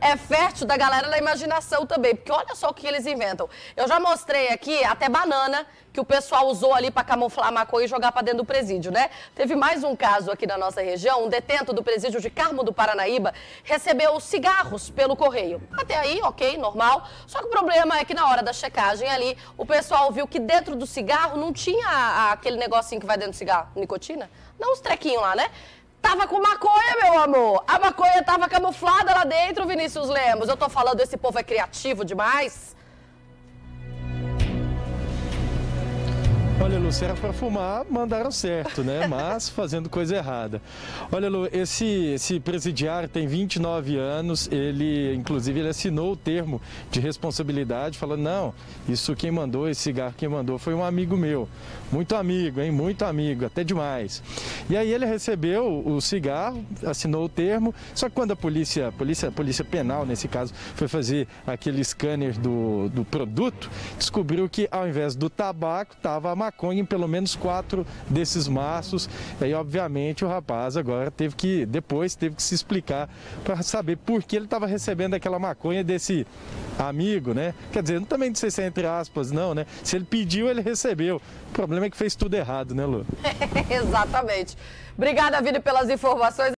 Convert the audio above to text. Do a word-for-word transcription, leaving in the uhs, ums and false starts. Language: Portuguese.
é fértil da galera da imaginação também, porque olha só o que eles inventam. Eu já mostrei aqui até banana que o pessoal usou ali para camuflar a maconha e jogar para dentro do presídio, né? Teve mais um caso aqui na nossa região, um detento do presídio de Carmo do Paranaíba recebeu cigarros pelo correio. Até aí, ok, normal. Só que o problema é que na hora da checagem ali, o pessoal viu que dentro do cigarro não tinha a- aquele negocinho que vai dentro do cigarro, nicotina? Não, os trequinhos lá, né? Tava com maconha, meu amor. A maconha tava camuflada lá dentro, Vinícius Lemos. Eu tô falando, esse povo é criativo demais. Olha, Lu, se era para fumar, mandaram certo, né? Mas fazendo coisa errada. Olha, Lu, esse, esse presidiário tem vinte e nove anos, ele, inclusive, ele assinou o termo de responsabilidade, falando, não, isso quem mandou, esse cigarro quem mandou foi um amigo meu. Muito amigo, hein? Muito amigo, até demais. E aí ele recebeu o cigarro, assinou o termo, só que quando a polícia, polícia, polícia penal, nesse caso, foi fazer aquele scanner do, do produto, descobriu que ao invés do tabaco, estava a maconha em pelo menos quatro desses maços. E aí, obviamente, o rapaz agora teve que, depois, teve que se explicar para saber por que ele estava recebendo aquela maconha desse amigo, né? Quer dizer, também não sei se é entre aspas, não, né? Se ele pediu, ele recebeu. O problema é que fez tudo errado, né, Lu? Exatamente. Obrigada, Vini, pelas informações.